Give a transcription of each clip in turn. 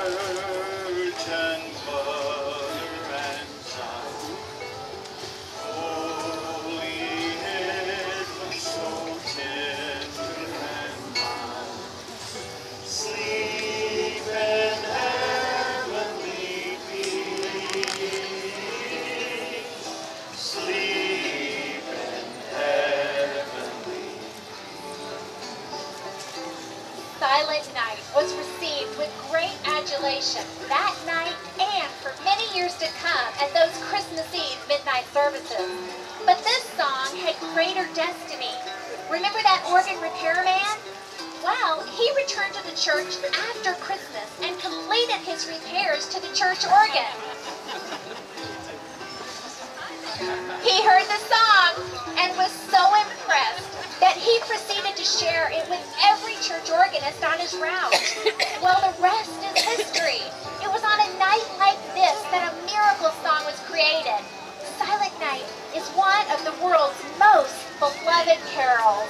Silent Night was received with great adulation that night and for many years to come at those Christmas Eve midnight services. But this song had greater destiny. Remember that organ repairman? Well, he returned to the church after Christmas and completed his repairs to the church organ. He heard the song and was so impressed that he proceeded to share it with every church organist on his route. Well, the rest is history. It was on a night like this that a miracle song was created. Silent Night is one of the world's most beloved carols.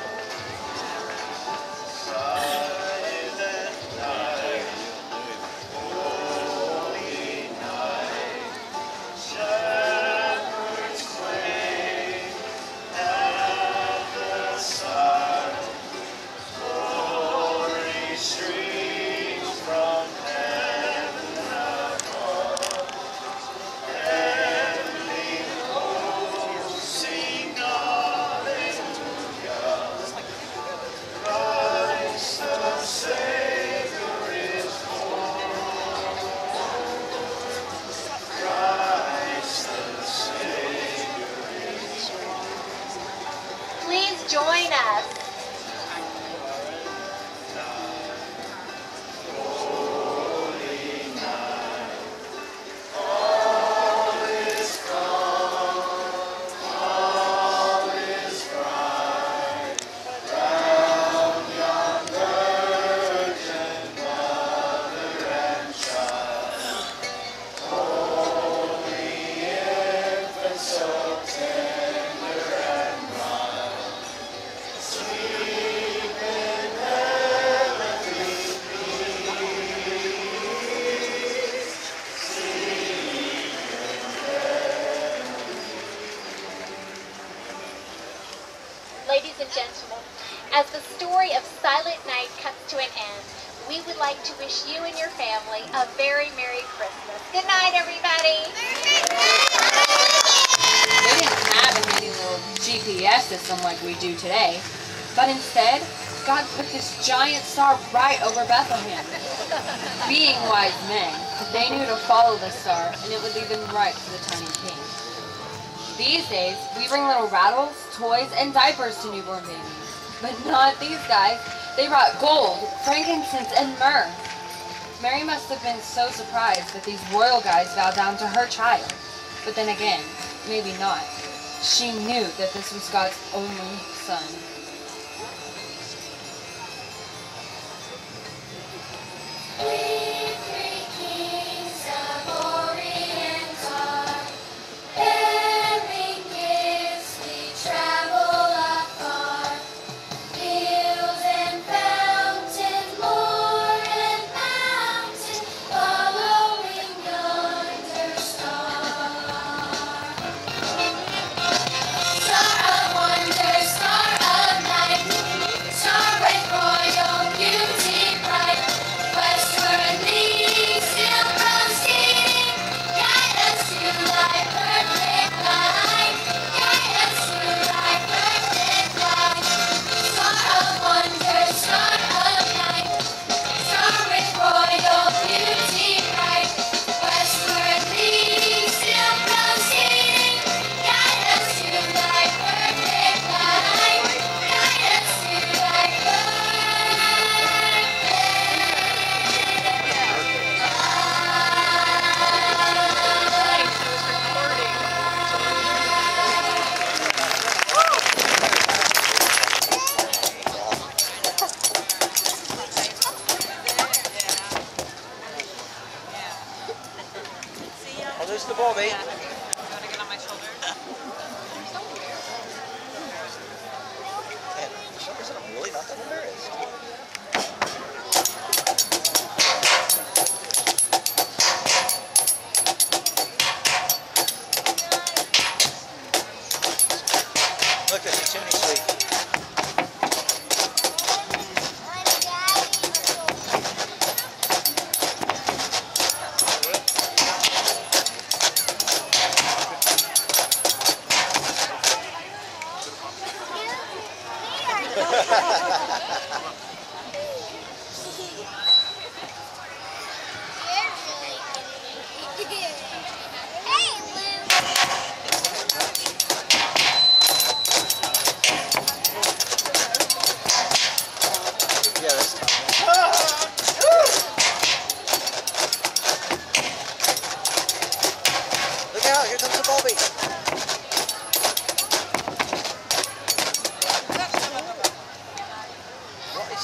Join us. Ladies and gentlemen, as the story of Silent Night comes to an end, we would like to wish you and your family a very Merry Christmas. Good night, everybody. They didn't have a handy little GPS system like we do today, but instead, God put this giant star right over Bethlehem. Being wise men, they knew to follow the star, and it would lead them right to the tiny king. These days, we bring little rattles, toys, and diapers to newborn babies. But not these guys. They brought gold, frankincense, and myrrh. Mary must have been so surprised that these royal guys bowed down to her child. But then again, maybe not. She knew that this was God's only son. There's the ball, mate. You want to get on my shoulder? Man, for some reason I'm really not that embarrassed.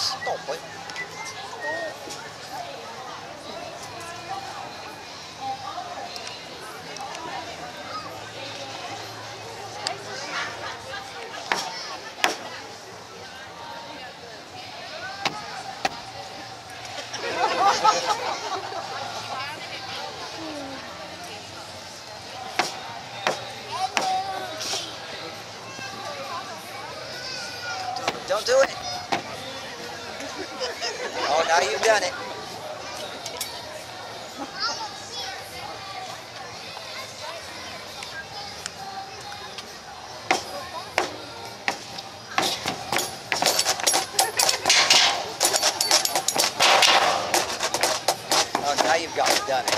Stop it. Don't do it. Oh, now you've done it. Oh, now you've got it done.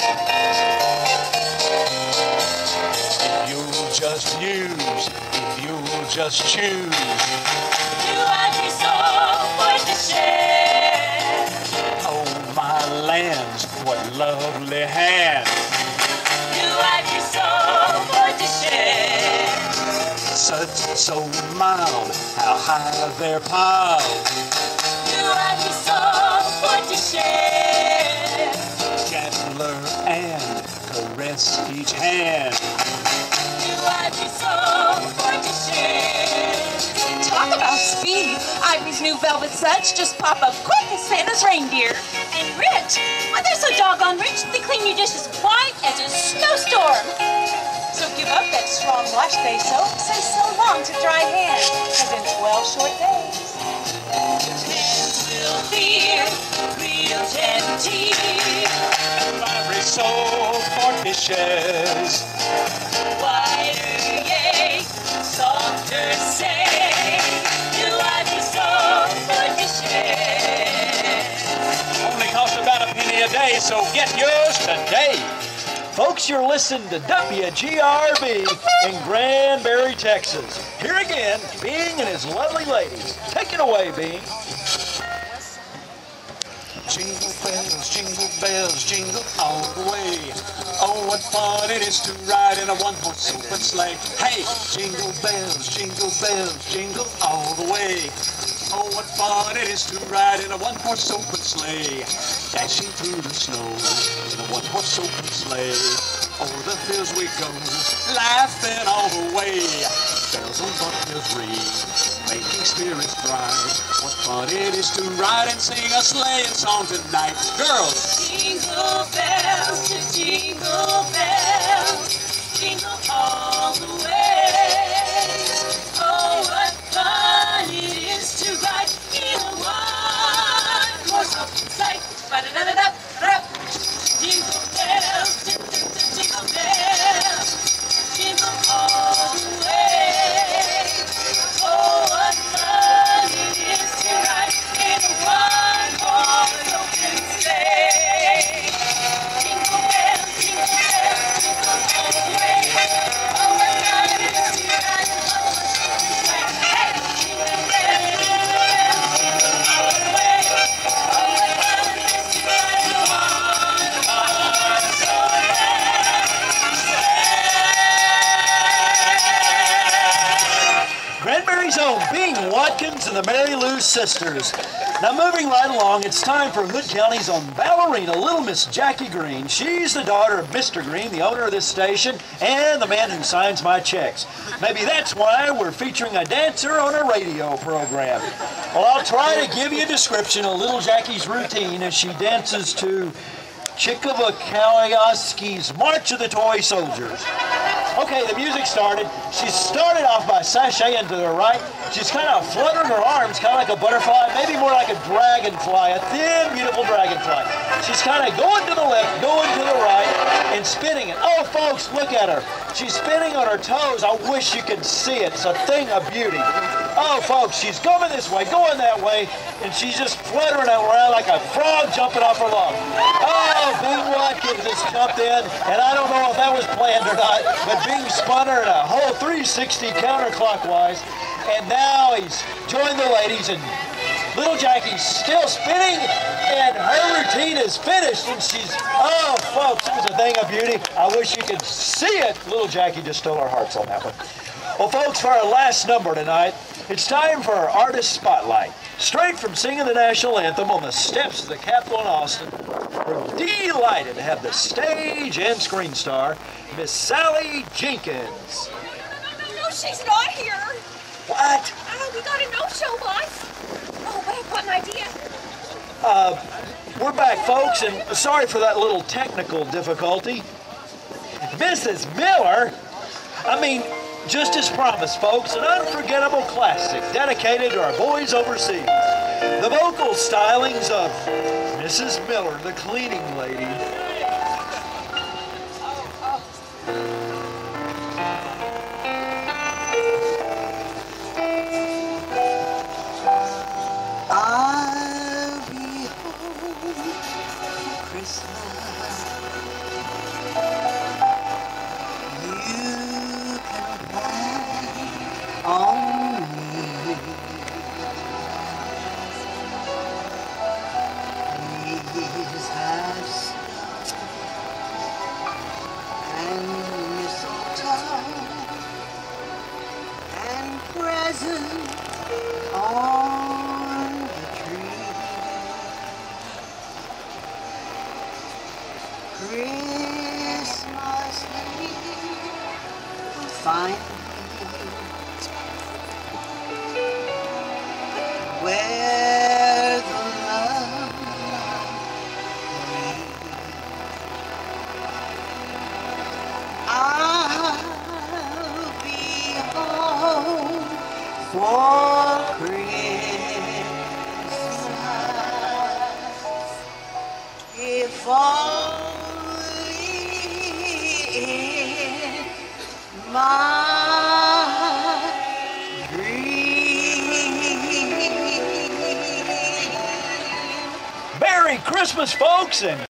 If you'll just use, if you'll just choose, you I'd be so for to share. oh my lands, what lovely hands. You I'd be so for to share. Suds so mild, how high they're piled. You I'd be so for to share. Gentler and caress each hand. You I'd be so for to share. Talk about speed. Ivy's new velvet suds just pop up quick as Santa's reindeer. And rich. Why, they're so doggone rich, they clean you just as white as a snowstorm. So give up that strong wash day soap. Say so long to dry hands, because in 12 short days, Hands will be real genteel. Ivory so fortitious. Wider, yea, softer, say. You I'd be so for to share. Only costs about a penny a day, so get yours today. Folks, you're listening to WGRB in Granbury, Texas. Here again, Bing and his lovely ladies. Take it away, Bing. Jingle bells, jingle all the way. Oh, what fun it is to ride in a one-horse open sleigh. Hey, jingle bells, jingle all the way. Oh, what fun it is to ride in a one-horse open sleigh. Dashing through the snow in a one-horse open sleigh. Over the hills we go, laughing all the way. Bells on bobtails ring, making spirits bright. What fun it is to ride and sing a sleighing song tonight. Girls! Jingle bells to jingle bells, jingle all the way. Oh, what fun it is to ride in a one-horse open sleigh. Ba-da-da-da-da-da. Jingle bells, jingle bells, jingle all the way. Oh, what fun it is to ride in a one-horse open sleigh. Jingle bells, jingle all the way. Oh, what fun it is to ride in a one-horse open sleigh. Hey, jingle bells, jingle all the way. Oh, what fun it is to ride in a one-horse open sleigh. Granbury's own Bing Watkins and the Mary Lou Sisters. Now moving right along, it's time for Hood County's own ballerina, Little Miss Jackie Green. She's the daughter of Mr. Green, the owner of this station, and the man who signs my checks. Maybe that's why we're featuring a dancer on a radio program. Well, I'll try to give you a description of Little Jackie's routine as she dances to Chickavakowski's March of the Toy Soldiers. Okay, the music started. She started off by sashaying to the right. She's kind of fluttering her arms, kind of like a butterfly, maybe more like a dragonfly, a thin, beautiful dragonfly. She's kind of going to the left, going to the right, and spinning it. Oh, folks, look at her. She's spinning on her toes. I wish you could see it. It's a thing of beauty. Oh, folks, she's coming this way, going that way, and she's just fluttering around like a frog jumping off her log. Oh, Bing Watkins has jumped in, and I don't know if that was planned or not, but Bing spun her in a whole 360 counterclockwise, and now he's joined the ladies, and Little Jackie's still spinning, and her routine is finished, and she's, oh, folks, it was a thing of beauty. I wish you could see it. Little Jackie just stole our hearts on that one. Well, folks, for our last number tonight, it's time for our Artist Spotlight. Straight from singing the national anthem on the steps of the Capitol in Austin, we're delighted to have the stage and screen star, Miss Sally Jenkins. No, she's not here. What? We got a no-show, boss. Oh, but I've got an idea. We're back, folks, and sorry for that little technical difficulty. Mrs. Miller, just as promised, folks, an unforgettable classic dedicated to our boys overseas. The vocal stylings of Mrs. Miller, the cleaning lady. I'll be home for Christmas. Christmas Eve will find where the love I'll be home for Christmas. If only in my dream. Merry Christmas, folks, and